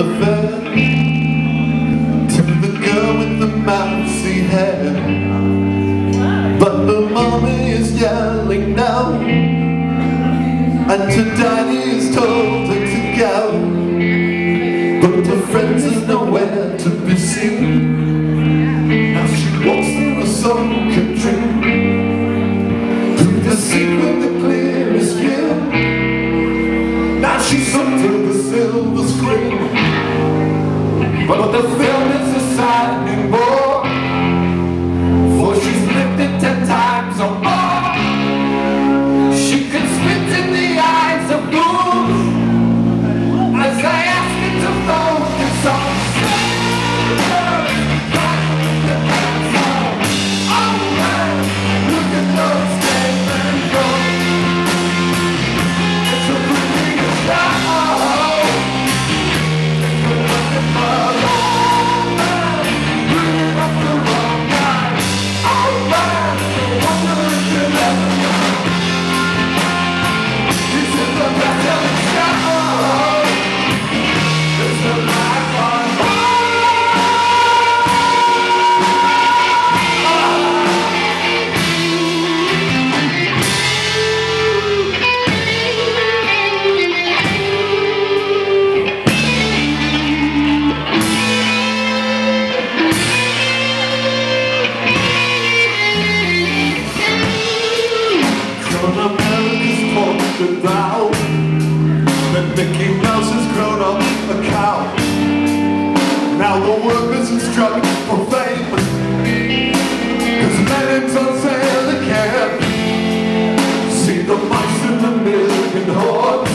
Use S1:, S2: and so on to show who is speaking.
S1: the fair, to the girl with the mousy hair. But the mommy is yelling now, and her daddy is told her to go. But her friends are nowhere to be seen. Now she walks through a sunken dream, through the sea with the clearest view. Now she's up to the silver screen, but the film is a saddening bore, for she's lived it 10 times or more. She can spit in the eyes of fools as they ask her to focus on sailors. Oh man, look at those cavemen go. It's a pretty show. America's talked about that Mickey Mouse has grown up a cow. Now the workers are struggling for fame, 'cause Lennon's on sale again. See the mice in the million horde,